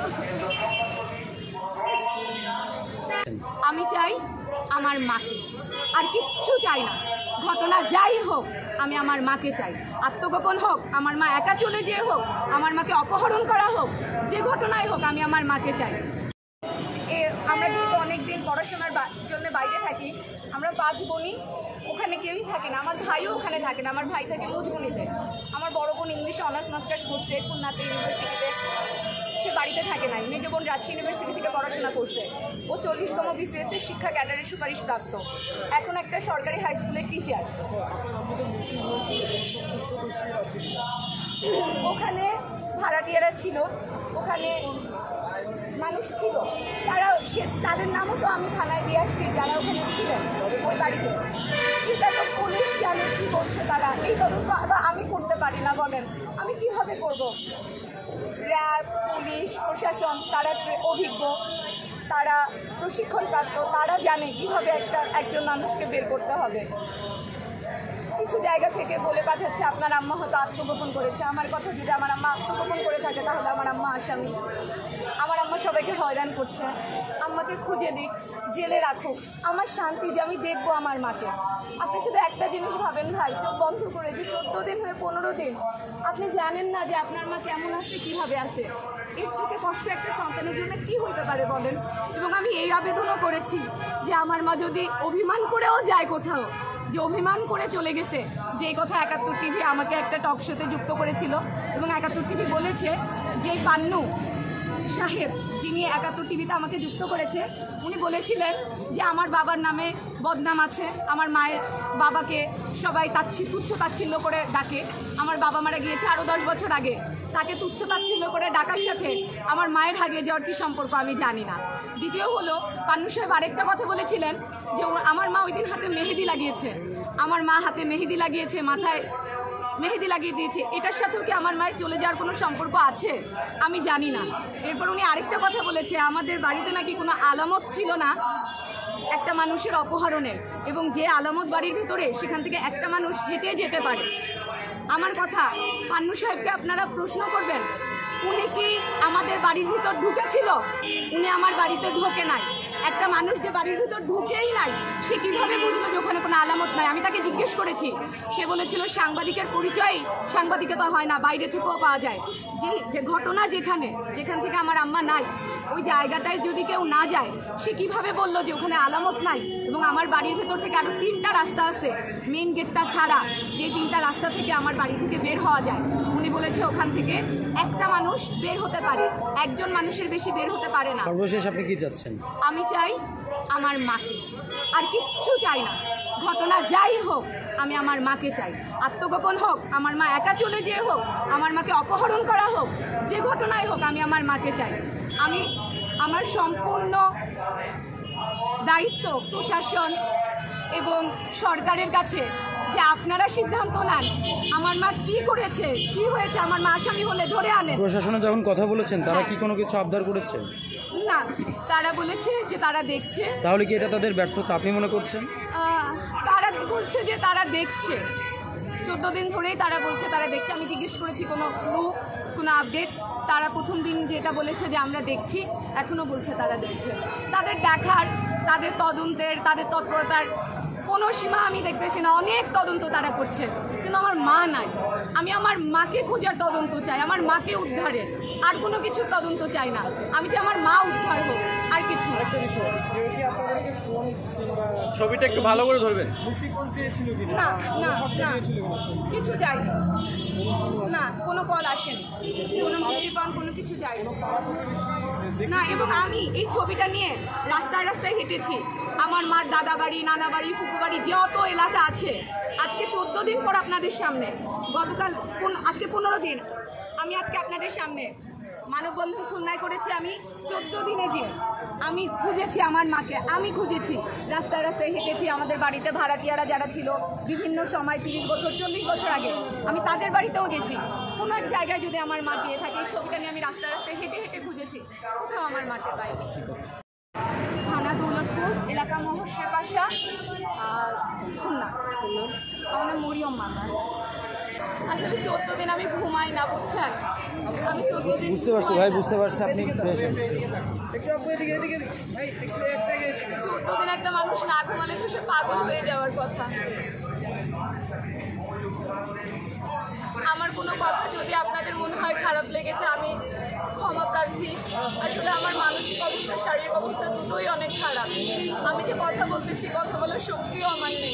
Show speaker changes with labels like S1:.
S1: আমি চাই আমার মাকে, আর কিচ্ছু চাই না। ঘটনা যাই হোক আমি আমার মাকে চাই। আত্মগোপন হোক, আমার মা একা চলে যেয়ে হোক, আমার মাকে অপহরণ করা হোক, যে ঘটনাই হোক আমি আমার মাকে চাই। আমরা যেহেতু অনেকদিন পড়াশোনার জন্য বাইরে থাকি, আমরা 5 বোনই, ওখানে কেউই থাকে না। আমার ভাইও ওখানে থাকে না, আমার ভাই থাকে মজুমনিতে। আমার বড় বোন ইংলিশে অনার্স মাস্টার্স করছে খুলনাতে ইউনিভার্সিটিতে, সে বাড়িতে থাকে নাই। মেজ বোন রাজশাহী ইউনিভার্সিটি থেকে পড়াশোনা করছে, ও 40তম BCS শিক্ষা ক্যাডারের সুপারিশ প্রাপ্ত, এখন একটা সরকারি হাই স্কুলের টিচার। ওখানে ভাড়াটিয়ারা ছিল, ওখানে মানুষ ছিল, তাদের নামও তো আমি থানায় দিয়ে আসছি, যারা ওখানে ছিলেন ওই বাড়িতে। সেটা তো পুলিশ জানে কি বলছে তারা, এই তদন্ত আমি করতে পারি না, বলেন আমি কিভাবে করব? র্যাব, পুলিশ, প্রশাসন তারা অভিজ্ঞ, তারা প্রশিক্ষণপ্রাপ্ত, তারা জানে কীভাবে একজন মানুষকে বের করতে হবে। কিছু জায়গা থেকে বলে পাঠাচ্ছে আপনার আম্মা হয়তো আত্মগোপন করেছে। আমার কথা, যদি আমার আম্মা আত্মগোপন করে থাকে তাহলে আমার আম্মা আসামি। আমার আম্মা সবাইকে হয়রান করছে, আম্মাকে খুঁজে দিক, জেলে রাখুক, আমার শান্তি যে আমি দেখবো আমার মাকে। আপনি শুধু একটা জিনিস ভাবেন ভাই, চোখ বন্ধ করে দিই, 14 দিন হয়ে 15 দিন আপনি জানেন না যে আপনার মা কেমন আছে, কীভাবে আছে। এর থেকে কষ্ট একটা সন্তানের জন্য কি হতে পারে বলেন? এবং আমি এই আবেদনও করেছি যে আমার মা যদি অভিমান করেও যায় কোথাও, যে অভিমান করে চলে গেছে, যে কথা 71 টিভি আমাকে একটা টক শোতে যুক্ত করেছিল, এবং 71 টিভি বলেছে যে পান্নু সাহেব যিনি 71 টিভিতে আমাকে যুক্ত করেছে, উনি বলেছিলেন যে আমার বাবার নামে বদনাম আছে, আমার মায়ের বাবাকে সবাই তুচ্ছ তাচ্ছিল্য করে ডাকে। আমার বাবা মারা গিয়েছে আরও 10 বছর আগে, তাকে তুচ্ছ তাচ্ছিল্য করে ডাকার সাথে আমার মায়ের হারিয়ে যাওয়ার কি সম্পর্ক আমি জানি না। দ্বিতীয় হলো, পান্নু সাহেব আরেকটা কথা বলেছিলেন যে আমার মা ওই দিন হাতে মেহেদি লাগিয়েছে, আমার মা হাতে মেহেদি লাগিয়েছে, মাথায় মেহেদি লাগিয়ে দিয়েছে, এটার সাথেও কি আমার মায়ের চলে যাওয়ার কোনো সম্পর্ক আছে আমি জানি না। এরপর উনি আরেকটা কথা বলেছে, আমাদের বাড়িতে নাকি কোনো আলামত ছিল না একটা মানুষের অপহরণের, এবং যে আলামত বাড়ির ভিতরে সেখান থেকে একটা মানুষ হেঁটে যেতে পারে। আমার কথা, পান্নু সাহেবকে আপনারা প্রশ্ন করবেন, উনি কি আমাদের বাড়ির ভিতর ঢুকেছিল? উনি আমার বাড়িতে ঢোকে নাই। একটা মানুষ যে বাড়ির ভিতর ঢুকেই নাই, সে কিভাবে বুঝলো যে ওখানে কোনো আলামত নাই? আমি তাকে জিজ্ঞেস করেছি, সে বলেছিল সাংবাদিকের পরিচয় সাংবাদিকতা হয় না, বাইরে থেকেও পাওয়া যায়। যে ঘটনা যেখান থেকে আমার আম্মা নাই, ওই জায়গাটায় যদি কেউ না যায়, সে কিভাবে বললো যে ওখানে আলামত নাই? এবং আমার বাড়ির ভেতর থেকে আরও 3টা রাস্তা আছে, মেন গেটটা ছাড়া, যে 3টা রাস্তা থেকে আমার বাড়ি থেকে বের হওয়া যায়। উনি বলেছে ওখান থেকে একটা মানুষ বের হতে পারে, একজন মানুষের বেশি বের হতে পারে না।
S2: সর্বশেষ আপনি কি চাচ্ছেন?
S1: আমি চাই আমার মাকে, আর কিচ্ছু চাই না। ঘটনা যাই হোক আমি আমার মাকে চাই। আত্মগোপন হোক, আমার মা একা চলে যেয়ে হোক, আমার মাকে অপহরণ করা হোক, যে ঘটনাই হোক আমি আমার মাকে চাই। আমি আমার সম্পূর্ণ দায়িত্ব প্রশাসন এবং সরকারের কাছে, যে আপনারা সিদ্ধান্ত নেন আমার মা কি করেছে, কি হয়েছে, আমার মা আসামি হলে ধরে আনেন।
S2: প্রশাসনে যখন কথা বলেছেন তারা কি কোনো কিছু আবদার করেছে?
S1: না, তারা বলেছে যে তারা দেখছে।
S2: তাহলে কি এটা তাদের ব্যর্থতা আপনি মনে করছেন?
S1: তারা বলছে যে তারা দেখছে, 14 দিন ধরেই তারা বলছে তারা দেখছে। আমি জিজ্ঞেস করেছি কোনো ক্লু, কোনো আপডেট। তারা প্রথম দিন যেটা বলেছে যে আমরা দেখছি, এখনও বলছে তারা দেখছে। তাদের দেখার, তাদের তদন্তের, তাদের তৎপরতার কোনো সীমা আমি দেখতেছি না। অনেক তদন্ত তারা করছে, কিন্তু আমার মা নাই। আমি আমার মাকে খোঁজার তদন্ত চাই, আমার মাকে উদ্ধারের, আর কোনো কিছুর তদন্ত চাই না। আমি চাই আমার মা উদ্ধার হোক, আর কিছু না।
S2: ছবিটা একটু ভালো করে ধরবেন।
S1: না না না, কিছু চাই না, কোনো কল আসেনি, কোনো মুক্তিপণ, কোনো কিছু চাই না। এবং আমি এই ছবিটা নিয়ে রাস্তায় রাস্তায় হেঁটেছি। আমার মার দাদা বাড়ি, নানা বাড়ি, ফুপু বাড়ি, যত এলাকা আছে, আজকে 14 দিন পর আপনাদের সামনে, গতকাল আজকে 15 দিন আমি আজকে আপনাদের সামনে মানববন্ধন খুলনায় করেছি। আমি 14 দিনে যে আমি খুঁজেছি আমার মাকে, আমি খুঁজেছি, রাস্তায় রাস্তায় হেঁটেছি। আমাদের বাড়িতে ভাড়াটিয়ারা যারা ছিল বিভিন্ন সময়, 30 বছর 40 বছর আগে, আমি তাদের বাড়িতেও গেছি। কোনো এক জায়গায় যদি আমার মা গিয়ে থাকে, এই ছবিটা নিয়ে আমি রাস্তায় রাস্তায় হেঁটে হেঁটে খুঁজেছি, কোথাও আমার মাকে পাইনি। থানা দৌলতপুর, এলাকা মহর্ষের পাশা, আর খুলনা। আমার নাম মরিয়ম মাতা। আসলে 14 দিন আমি ঘুমাই না, বুঝছেন? আমি 14 দিন
S2: বুঝতে পারছি ভাই, বুঝতে পারছি, আপনি ফ্রেশ
S1: 14 দিন একটা মানুষ না ঘুমালে তো সে পাগল হয়ে যাওয়ার কথা। আমার কোনো কথা যদি আপনাদের মনে হয় খারাপ লেগেছে, আমি ক্ষমা প্রার্থী। আসলে আমার মানসিক অবস্থা, শারীরিক অবস্থা দুটোই অনেক খারাপ। আমি যে কথা বলতেছি, কথা বলার শক্তিও আমার নেই।